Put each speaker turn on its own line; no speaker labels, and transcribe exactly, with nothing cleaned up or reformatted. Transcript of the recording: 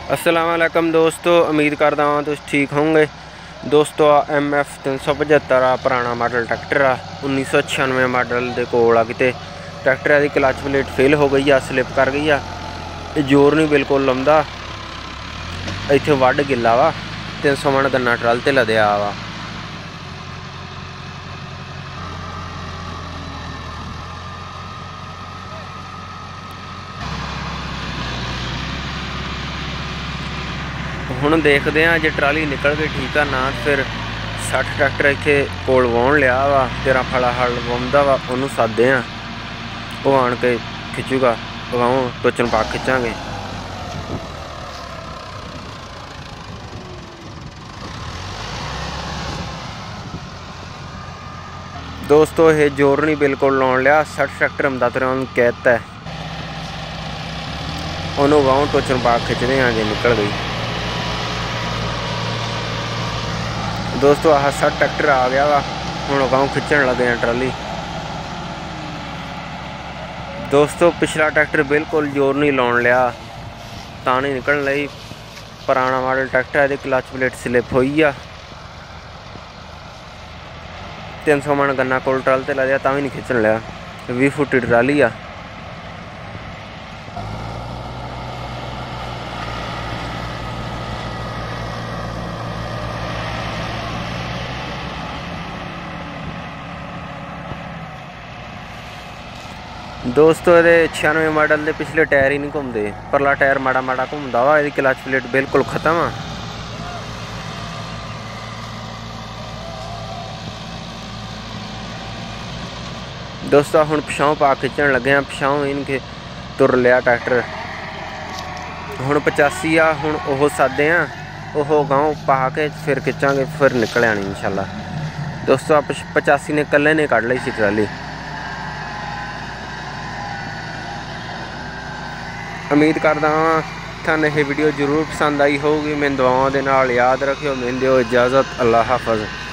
अस्सलाम वालेकुम दोस्तों, उम्मीद करदा हां तुस ठीक होंगे। दोस्तों एम एफ तीन सौ पचहत्तर आ पुराना मॉडल ट्रैक्टर आ उन्नीस सौ छियानवे मॉडल के कोल आ किते ट्रैक्टर की क्लच प्लेट फेल हो गई आ, स्लिप कर गई आ, जोर नहीं बिल्कुल लाउंदा। इत्थे वड गिला वा, तीन सौ मन गन्ना ट्रल ते लदया वा। हुण देखते हैं जे ट्राली निकल गई ठीक है ना, फिर सठ ट्रैक्टर इत्थे कोल वाउण लिया वा, तेरह फला हल वाउंदा वा, उन्होंने सददे आ, वो आण के खिचूगा वाऊँ टोचन पा खिंचांगे। दोस्तों ये जोर नहीं बिल्कुल लाउण लिया, सठ ट्रैक्टर आंदा तो उन्होंने कहता है उन्होंने वाऊँ टोचन पा खिंचते हैं जे निकल गई। दोस्तों आह सठ ट्रैक्टर आ गया वा, हुण गाँव खिंचण लगे हैं ट्राली। दोस्तों पिछला ट्रैक्टर बिल्कुल जोर नहीं लाउण लिया, तां नहीं निकलण लई। पुराना मॉडल ट्रैक्टर है, क्लच प्लेट स्लिप हुई आ, तीन सौ मन गन्ना कोल ट्रल ते लदया तां भी नहीं खिंचण लिया। भी फुटी ट्राली आ। दोस्तों ये छियानवे मॉडल के पिछले टायर ही नहीं घूमते, परला टायर माड़ा माड़ा घूमता वा, ये क्लच प्लेट बिल्कुल खत्म आ। दोस्तों हुण पिछाओं पा खिंचण लगे हैं, पिछाओं इनके तुर लिया ट्रैक्टर। हुण पचासी आ, हुण ओह सादे आ, ओह गाँव पा के फिर खिंचांगे, फिर निकल आनी इंशाल्लाह। दोस्तों आप पचासी ने कल्ले ने कढ़ ली सी ट्राली। उम्मीद करदा हां थानू ये वीडियो जरूर पसंद आई होगी। मैं दुआओं दे नाल याद रखियो। मैनूं दिओ इजाज़त। अल्लाह हाफ़िज़।